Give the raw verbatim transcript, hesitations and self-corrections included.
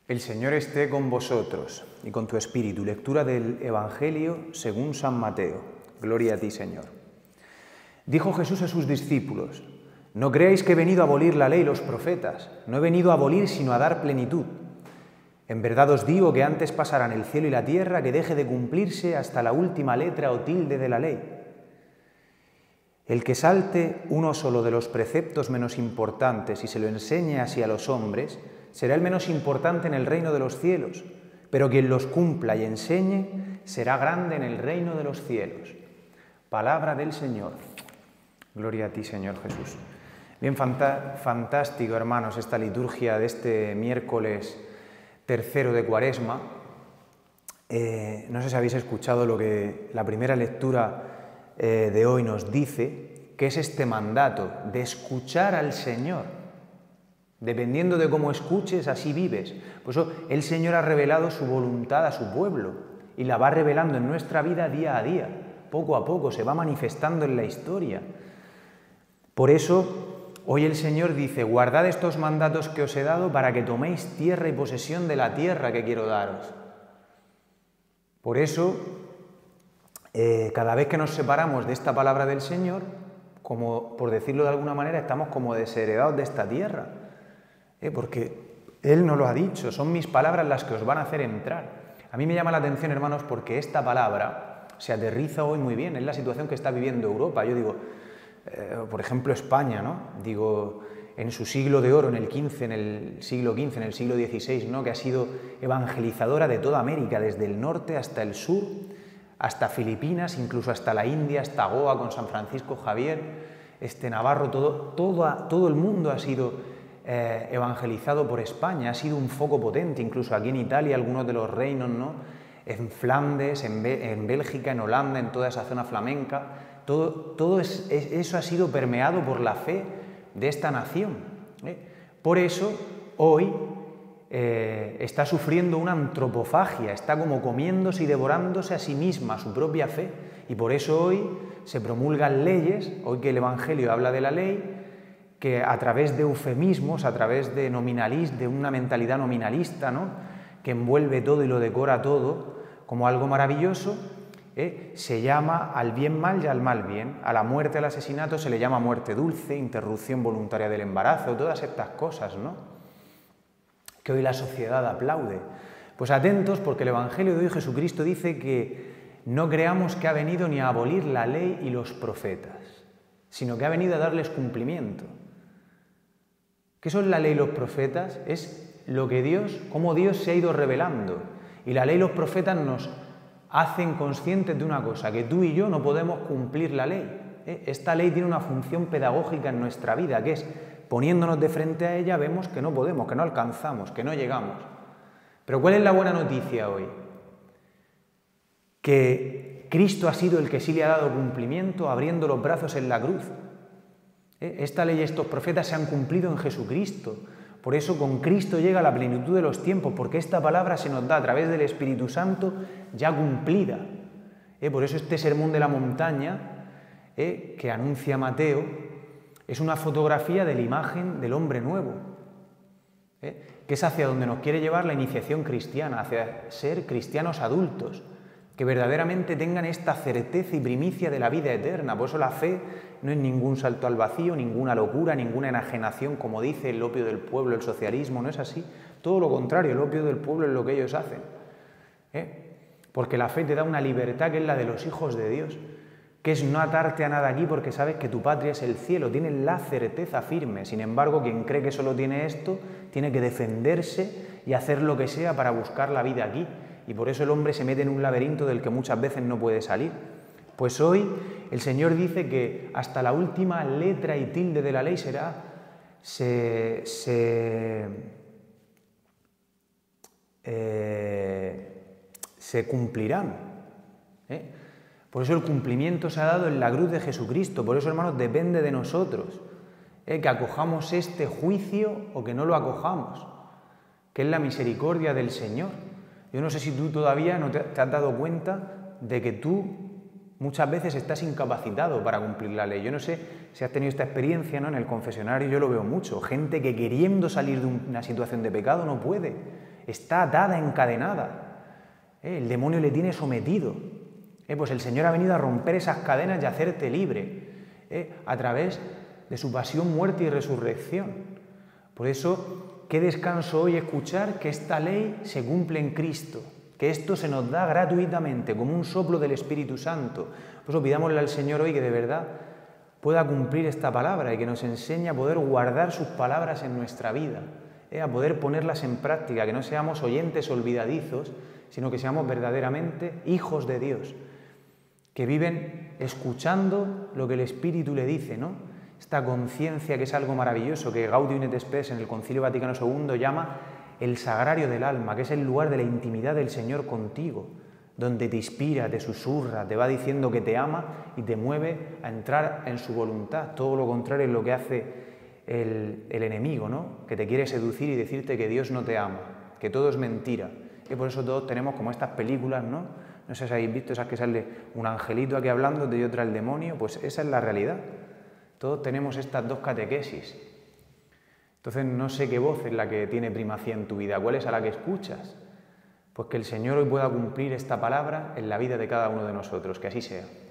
El Señor esté con vosotros y con tu espíritu. Lectura del Evangelio según San Mateo. Gloria a ti, Señor. Dijo Jesús a sus discípulos: no creáis que he venido a abolir la ley y los profetas. No he venido a abolir, sino a dar plenitud. En verdad os digo que antes pasarán el cielo y la tierra que deje de cumplirse hasta la última letra o tilde de la ley. El que salte uno solo de los preceptos menos importantes y se lo enseñe así a los hombres, será el menos importante en el reino de los cielos, pero quien los cumpla y enseñe será grande en el reino de los cielos. Palabra del Señor. Gloria a ti, Señor Jesús. Bien, fantástico, hermanos, esta liturgia de este miércoles tercero de Cuaresma. Eh, no sé si habéis escuchado lo que la primera lectura eh, de hoy nos dice, que es este mandato de escuchar al Señor. Dependiendo de cómo escuches, así vives. Por eso el Señor ha revelado su voluntad a su pueblo y la va revelando en nuestra vida día a día. Poco a poco se va manifestando en la historia. Por eso hoy el Señor dice: guardad estos mandatos que os he dado para que toméis tierra y posesión de la tierra que quiero daros. Por eso, eh, cada vez que nos separamos de esta palabra del Señor, como por decirlo de alguna manera, estamos como desheredados de esta tierra. ¿Eh? Porque Él nos lo ha dicho, son mis palabras las que os van a hacer entrar. A mí me llama la atención, hermanos, porque esta palabra se aterriza hoy muy bien, es la situación que está viviendo Europa. Yo digo, eh, por ejemplo, España, ¿no? Digo, en su siglo de oro, en el quince, en el siglo quince, en el siglo dieciséis, ¿no? Que ha sido evangelizadora de toda América, desde el norte hasta el sur, hasta Filipinas, incluso hasta la India, hasta Goa con San Francisco Javier, este Navarro, todo, todo, todo el mundo ha sido Eh, evangelizado por España, ha sido un foco potente, incluso aquí en Italia, algunos de los reinos, ¿no? En Flandes, en, Be en Bélgica, en Holanda, en toda esa zona flamenca, todo, todo es, es, eso ha sido permeado por la fe de esta nación. ¿eh? Por eso, hoy eh, está sufriendo una antropofagia, está como comiéndose y devorándose a sí misma, su propia fe, y por eso hoy se promulgan leyes, hoy que el Evangelio habla de la ley, que a través de eufemismos, a través de nominalis, de una mentalidad nominalista, ¿no? Que envuelve todo y lo decora todo como algo maravilloso, ¿eh? se llama al bien mal y al mal bien. A la muerte, al asesinato se le llama muerte dulce, interrupción voluntaria del embarazo, todas estas cosas, ¿no? Que hoy la sociedad aplaude. Pues atentos, porque el Evangelio de hoy Jesucristo dice que no creamos que ha venido ni a abolir la ley y los profetas, sino que ha venido a darles cumplimiento. ¿Qué son la ley y los profetas? Es lo que Dios, cómo Dios se ha ido revelando. Y la ley y los profetas nos hacen conscientes de una cosa, que tú y yo no podemos cumplir la ley. ¿eh? Esta ley tiene una función pedagógica en nuestra vida, que es, poniéndonos de frente a ella, vemos que no podemos, que no alcanzamos, que no llegamos. Pero ¿cuál es la buena noticia hoy? Que Cristo ha sido el que sí le ha dado cumplimiento, abriendo los brazos en la cruz. Esta ley y estos profetas se han cumplido en Jesucristo. Por eso con Cristo llega la plenitud de los tiempos, porque esta palabra se nos da a través del Espíritu Santo ya cumplida. ¿Eh? Por eso este sermón de la montaña, ¿eh? que anuncia Mateo, es una fotografía de la imagen del hombre nuevo, ¿eh? que es hacia donde nos quiere llevar la iniciación cristiana, hacia ser cristianos adultos, que verdaderamente tengan esta certeza y primicia de la vida eterna. Por eso la fe no es ningún salto al vacío, ninguna locura, ninguna enajenación, como dice el opio del pueblo, el socialismo, no es así. Todo lo contrario, el opio del pueblo es lo que ellos hacen. ¿eh? Porque la fe te da una libertad que es la de los hijos de Dios, que es no atarte a nada aquí porque sabes que tu patria es el cielo, tienes la certeza firme. Sin embargo, quien cree que solo tiene esto, tiene que defenderse y hacer lo que sea para buscar la vida aquí. Y por eso el hombre se mete en un laberinto del que muchas veces no puede salir. Pues hoy el Señor dice que hasta la última letra y tilde de la ley será, se, se, eh, se cumplirán. ¿eh? Por eso el cumplimiento se ha dado en la cruz de Jesucristo. Por eso, hermanos, depende de nosotros, ¿eh? que acojamos este juicio o que no lo acojamos, que es la misericordia del Señor. Yo no sé si tú todavía no te, te has dado cuenta de que tú muchas veces estás incapacitado para cumplir la ley. Yo no sé si has tenido esta experiencia, ¿no? En el confesionario yo lo veo mucho. Gente que queriendo salir de una situación de pecado no puede. está atada, encadenada. ¿Eh? El demonio le tiene sometido. ¿Eh? Pues el Señor ha venido a romper esas cadenas y a hacerte libre, ¿eh? a través de su pasión, muerte y resurrección. Por eso, qué descanso hoy escuchar que esta ley se cumple en Cristo, que esto se nos da gratuitamente, como un soplo del Espíritu Santo. Por eso pidámosle al Señor hoy que de verdad pueda cumplir esta palabra y que nos enseñe a poder guardar sus palabras en nuestra vida, ¿eh? a poder ponerlas en práctica, que no seamos oyentes olvidadizos, sino que seamos verdaderamente hijos de Dios, que viven escuchando lo que el Espíritu le dice, ¿no? Esta conciencia que es algo maravilloso, que Gaudium et Spes en el Concilio Vaticano segundo llama el sagrario del alma, que es el lugar de la intimidad del Señor contigo, donde te inspira, te susurra, te va diciendo que te ama y te mueve a entrar en su voluntad. Todo lo contrario es lo que hace el, el enemigo, ¿no? Que te quiere seducir y decirte que Dios no te ama, que todo es mentira. Y por eso todos tenemos como estas películas, ¿no? No sé si habéis visto esas que sale un angelito aquí hablándote y otra el demonio, pues esa es la realidad. Todos tenemos estas dos catequesis. Entonces no sé qué voz es la que tiene primacía en tu vida, cuál es a la que escuchas. Pues que el Señor hoy pueda cumplir esta palabra en la vida de cada uno de nosotros, que así sea.